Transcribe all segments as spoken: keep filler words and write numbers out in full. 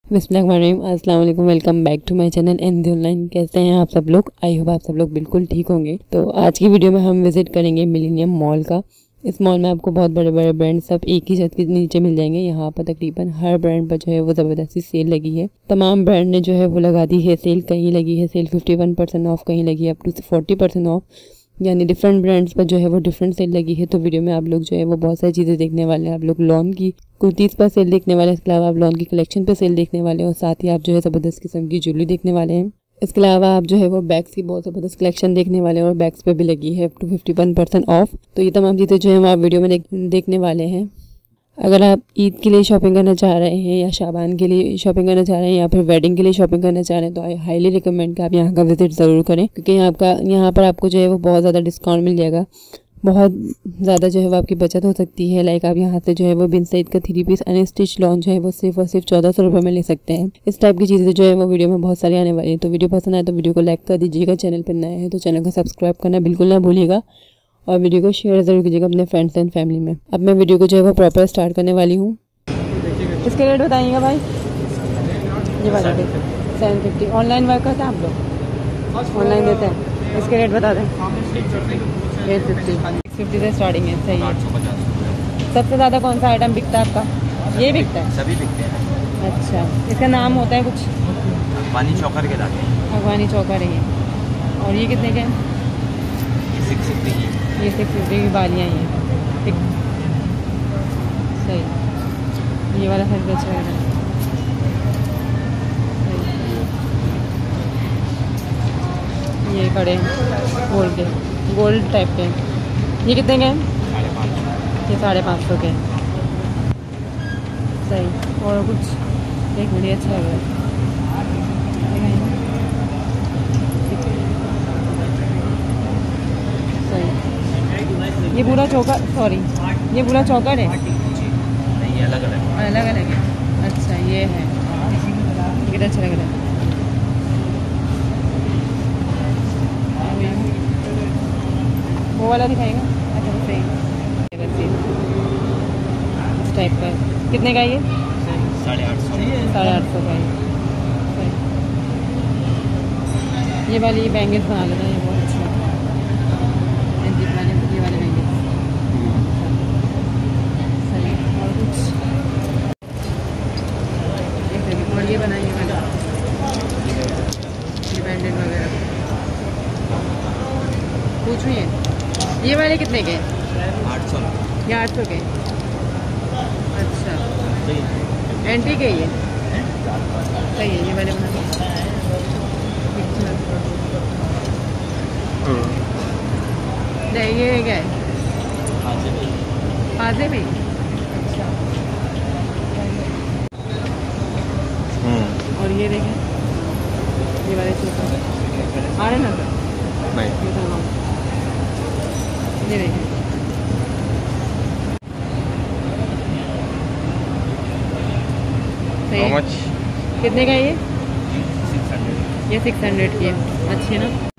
बिस्मिल्लाहिर्रहमानिर्रहीम। अस्सलाम वालेकुम, welcome back to my channel एनदी ऑनलाइन। कैसे हैं आप सब लोग? आई होप आप सब लोग बिल्कुल ठीक होंगे। तो आज की वीडियो में हम विजिट करेंगे मिलेनियम मॉल का। इस मॉल में आपको बहुत बड़े बड़े ब्रांड सब एक ही छत के नीचे मिल जाएंगे। यहाँ पर तकरीबन हर ब्रांड पर जो है वो ज़बरदस्ती सेल लगी है। तमाम ब्रांड ने जो है वो लगा दी है सेल। कहीं लगी है sale fifty one percent off, कहीं लगी है up to forty percent off, यानी डिफरेंट ब्रांड्स पर जो है वो डिफरेंट सेल लगी है। तो वीडियो में आप लोग जो है वो बहुत सारी चीज़ें देखने वाले हैं। आप लोग लॉन की कुर्तीज़ पर सेल देखने वाले हैं, इसके अलावा आप लॉन की कलेक्शन पर सेल देखने वाले हैं और साथ ही आप जो है ज़बरदस्त किस्म की ज्वेलरी देखने वाले हैं। इसके अलावा आप जो है वो बैग्स की बहुत ज़बरदस्त कलेक्शन देखने वाले हैं और बैग्स पे भी लगी है up to fifty one percent off. तो ये तमाम चीज़ें जो है वो आप वीडियो में देख, देखने वाले हैं। अगर आप ईद के लिए शॉपिंग करना चाह रहे हैं या शाबान के लिए शॉपिंग करना चाह रहे हैं या फिर वेडिंग के लिए शॉपिंग करना चाह रहे हैं तो आई हाईली रिकमेंड कि आप यहाँ का विजिट ज़रूर करें, क्योंकि यहाँ का यहाँ पर आपको जो है वो बहुत ज़्यादा डिस्काउंट मिल जाएगा। बहुत ज़्यादा जो है वो आपकी बचत हो सकती है। लाइक आप यहाँ से जो है वो बिन सईद का थ्री पीस अनस्टिच लॉन जो है वो सिर्फ और सिर्फ चौदह सौ रुपये में ले सकते हैं। इस टाइप की चीज़ें जो है वो वीडियो में बहुत सारी आने वाली है। तो वीडियो पसंद आए तो वीडियो को लाइक कर दीजिएगा। चैनल पर नए हैं तो चैनल को सब्सक्राइब करना बिल्कुल ना भूलिएगा और वीडियो को शेयर ज़रूर कीजिएगा अपने फ्रेंड्स एंड फैमिली में। अब मैं वीडियो को जो है वो प्रॉपर स्टार्ट करने वाली हूँ। इसके रेट बताइएगा भाई। ये बता दें सेवन फिफ्टी। ऑनलाइन वर्क करते हैं आप लोग? ऑनलाइन देते हैं। इसके रेट बता दें। एट फिफ्टी सिक्स फिफ्टी से स्टार्टिंग है। सही है। सबसे ज़्यादा कौन सा आइटम बिकता है आपका? ये बिकता है? सभी बिकते हैं। अच्छा, इसका नाम होता है कुछ? अफगानी चौकर के लाते हैं। अफगानी चौकर है ये। और ये कितने के हैं? सिक्स फिफ्टी की। ये सिक्स फिफ्टी की बालियाँ ही हैं। सही। ये वाला खरीद अच्छा लग रहा है। ये कड़े गोल्ड के, गोल्ड टाइप के। ये कितने के हैं? ये साढ़े पाँच सौ के। सही। और कुछ एक मिनट, अच्छा लग रहा है। सही। ये पूरा चौकर, सॉरी ये पूरा चौकर है? नहीं, अलग अलग अलग अलग है। अच्छा ये है। कितना अच्छा लग रहा है। वो वाला दिखाएगा? अच्छा सही। इस टाइप का कितने का ये? साढ़े आठ सौ साढ़े आठ सौ का ये। ये वाली बैंगल्स बना लेना, ये बहुत अच्छा लगता है। ये वाले बैंगल्स सही। और कुछ और ये बनाइए वाला ये बैंडेड वगैरह पूछो। ये ये वाले कितने के? आठ सौ। ये आठ सौ के? अच्छा एंटी के ये सही है। ये वाले बना नहीं, ये क्या है? फाजे में। अच्छा। और ये देखें, ये वाले चौका आ रहे ना सर? नहीं, ये देखें। How much? कितने का ये? Six hundred. ये सिक्स हंड्रेड की है। अच्छी है ना?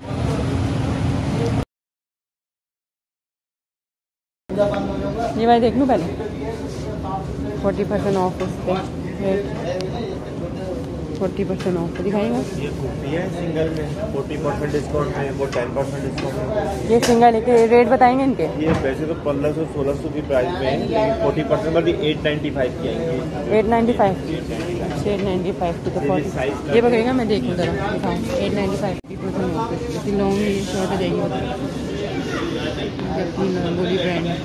ये भाई देख लूँ पहले। फोर्टी परसेंट ऑफ उस पर फोर्टी परसेंट ऑफ दिखाएगा। ये कुर्ती है सिंगल में फोर्टी परसेंट डिस्काउंट है, वो टेन परसेंट डिस्काउंट है। ये सिंगल है कि रेट बताएंगे इनके? ये वैसे तो पंद्रह सौ सोलह सौ की प्राइस में है, लेकिन फोर्टी परसेंट पर भी एट नाइन्टी फाइव की आएंगे। Eight ninety five eight ninety five की तो फोर्टी। ये बगेगा मैं देखूँ ज़रा दिखाऊँ। एट नाइन्टी फाइव की परसेंट ऑफ। इसी लॉन्ग शॉर्ट देगी अपनी बोली ब्रांड है।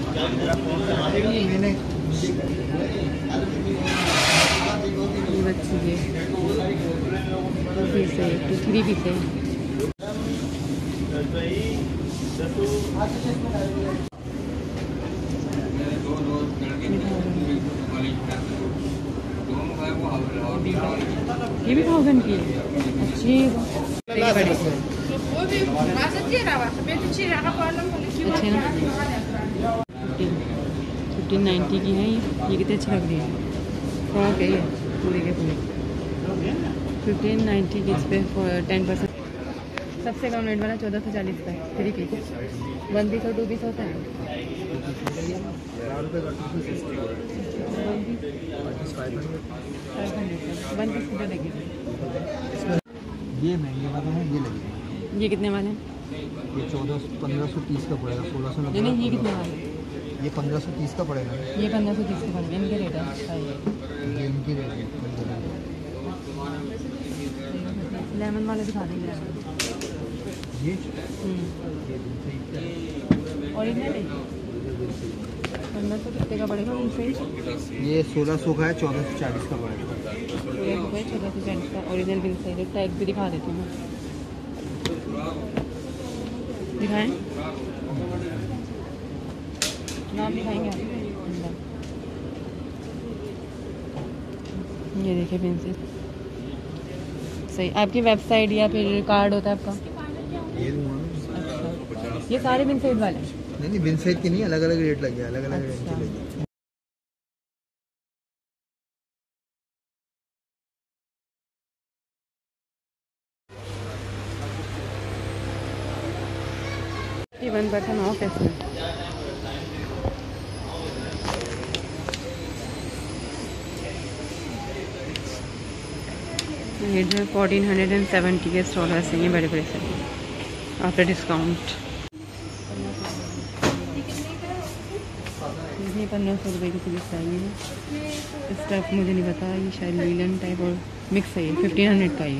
ये बच्ची है टू पीस है, टू थ्री पीस है। ये भी थाउजेंड की है। अच्छी अच्छे ना। फिफ्टीन नाइन्टी की है ये। ये कितनी अच्छी लग रही है। फ्रॉक है ये पूरी के पूरी। फिफ्टीन नाइन्टी की, इस पर टेन परसेंट। सबसे कम रेट वाला चौदह सौ चालीस का है। थ्री पीस वन पीस और टू पीस होता है। ये महंगे वाले हैं, ये लगेगा। ये कितने वाले हैं? ये चौदह पंद्रह सौ तीस का पड़ेगा, सोलह सौ नहीं नहीं, ये कितने वाले? ये पंद्रह सौ तीस का पड़ेगा। ये पंद्रह सौ तीस के पड़ेगा। इनके रेट है? अच्छा, ये इनकी रेट है। लेमन वाले दिखा देंगे। ये ओरिजिनल है। पंद्रह सौ कितने का पड़ेगा इनसे? ये सोलह सौ का है, चौदह सौ चालीस का पड़ेगा। सोलह सौ चौदह सौ चालीस का ओरिजिनल बिल सही है। टैग भी दिखा देती हूँ मैं। दिखाएं? नाम दिखाएंगे आप? ये देखिए पेंसिल सही। आपकी वेबसाइट या फिर कार्ड होता है आपका? ये अच्छा, ये सारे बिन साइड वाले? नहीं नहीं, बिन साइड की नहीं, अलग अलग रेट लगे, अलग अलग रेट के लगे। वन परसेंट ऑफ है इसमें। ये जो है फोर्टीन हंड्रेड एंड सेवेंटी के स्टॉलर्स हैं, ये बड़े बड़े से आफ्टर डिस्काउंट। ये पंद्रह सौ रुपये की सीरीज चाहिए है। इस टाइप मुझे नहीं पता, ये शायद लीलन टाइप और मिक्स है। ये फिफ्टीन हंड्रेड का ये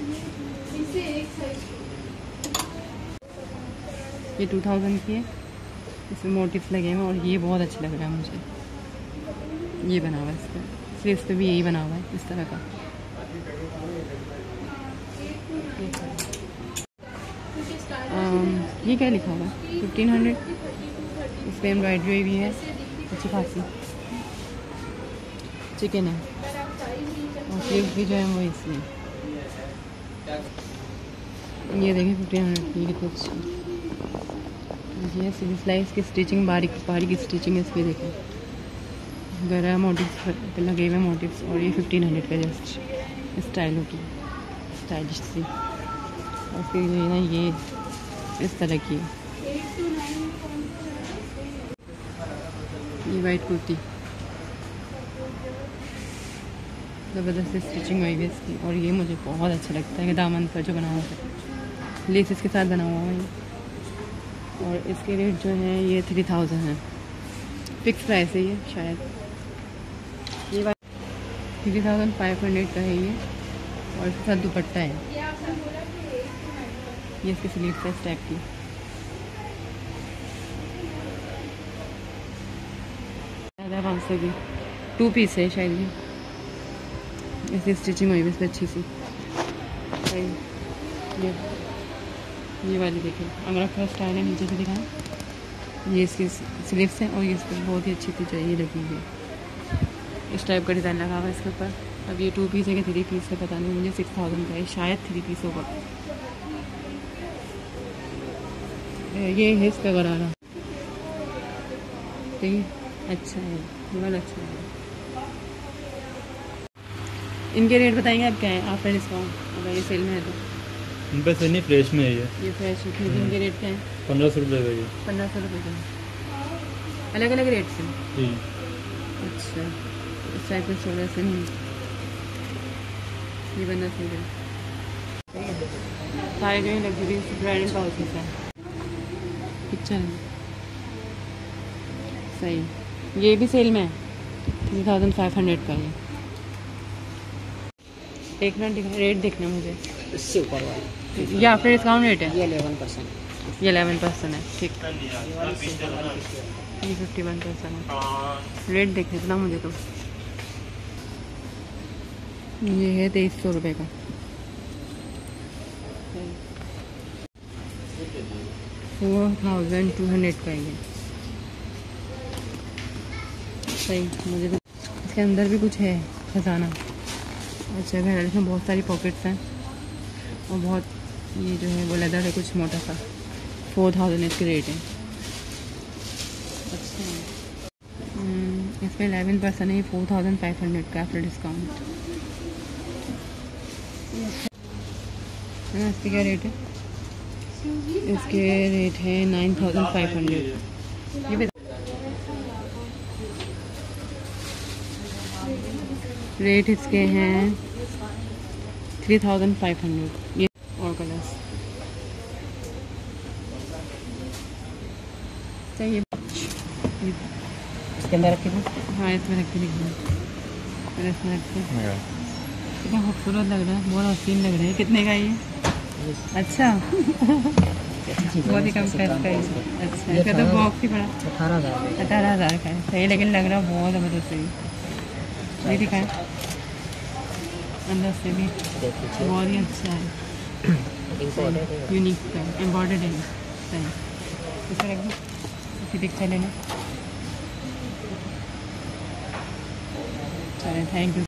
ये टू थाउजेंड की है। इसमें मोटिव्स लगे हैं और ये बहुत अच्छा लग रहा है मुझे। ये बना हुआ है इसका, स्लीव्स पे भी यही बना हुआ है इस तरह का। आम, ये क्या लिखा हुआ है? Fifteen hundred. इस पर एम्ब्रॉयडरी भी है अच्छी खासी। चिकन है और स्लीव्स भी जो है वो इसमें। ये देखिए फिफ्टीन हंड्रेड की कितनी अच्छी। ये सिल्क स्लाइस की स्टिचिंग, बारीक बारीक स्टिचिंग है इसकी। देखें गरा मोटिव्स लगे हुए मोटिव्स। और ये फिफ्टीन हंड्रेड का जस्ट स्टाइलों की स्टाइलिश सी। और फिर ये ना ये इस तरह की ये वाइट कुर्ती ज़बरदस्त स्टिचिंग हुई है इसकी। और ये मुझे बहुत अच्छा लगता है कि दामन पर जो बना हुआ है, लेस इसके साथ बना हुआ है ये। और इसके रेट जो है ये थ्री थाउजेंड है, फिक्स प्राइस है ये शायद। ये थ्री थाउजेंड फाइव हंड्रेड का है ये। और इसके साथ दुपट्टा है। ये इसकी स्लीव्स है इस टाइप की। पाँच सौ की टू पीस है शायद ये। ऐसी स्टिचिंग हुई है इस पर अच्छी सी। ये ये वाली देखिए अंगरा का स्टाइल है, नीचे से दिखाएं। ये इसकी स्लीव्स हैं और ये इस पर बहुत ही अच्छी सी चाहिए लगी हुई है। इस टाइप का डिज़ाइन लगा हुआ है इसके ऊपर। अब ये टू पीस है कि थ्री पीस है पता नहीं मुझे। सिक्स थाउजेंड का है शायद, थ्री पीस होगा। ये है इसका गरारा, ठीक है, अच्छा है, बहुत अच्छा है। इनके रेट बताएंगे आप क्या है आफ्टर डिस्काउंट अगर ये सेल में है तो? इन पर से नहीं, फ्रेश में है ये। ये फ्रेश है। इनके रेट क्या है? पंद्रह सौ रुपये का ये। पंद्रह सौ रुपये का अलग अलग रेट से? जी। अच्छा, इस टाइप का सोलह से नहीं, ये बंदा सही है। सारे जो है लग्जरी ब्रांडेड हाउसेस हैं। किचन सही, ये भी सेल में है। थ्री थाउजेंड फाइव हंड्रेड का ये। एक मिनट दिखा, रेट देखना मुझे इससे ऊपर वाला ये आफ्टर डिस्काउंट रेट है। ये इलेवन परसेंट ये इलेवन परसेंट है, ठीक। ये फिफ्टी वन परसेंट है। रेट देख इतना मुझे तो। ये है तेईस सौ रुपये का। फोर थाउजेंड टू हंड्रेड का ये सही मुझे तो। इसके अंदर भी कुछ है खजाना। अच्छा घर, इसमें बहुत सारी पॉकेट्स हैं और बहुत ये जो है वो लेदर है कुछ मोटा सा। फोर थाउजेंड इसके रेट है। अच्छा इस पर एलेवन परसेंट है। फोर थाउजेंड फाइव हंड्रेड का आफ्टर डिस्काउंट है ना। इसके क्या रेट है? इसके रेट है नाइन थाउजेंड फाइव हंड्रेड। ये रेट इसके हैं थ्री थाउजेंड फाइव हंड्रेड। ये और कलर्स चाहिए इसके अंदर रखी थी। हाँ इसमें रख के दिखा, इसमें रख के कितना खूबसूरत लग रहा है, बहुत हसीन लग रहा है। कितने का ये? अच्छा बहुत ही कम प्राइस का है। अच्छा इसका तो बॉक्स ही पड़ा अठारह हज़ार अठारह हज़ार का है। सही, लेकिन लग रहा बहुत ज़बरदस्त है। ये दिखाएं अंदर से भी बहुत ही अच्छा है, यूनिक का एम्ब्रॉयडर्ड है। सही, इसमें रख दो, इसकी पिक्चर लेना। चलिए, थैंक यू।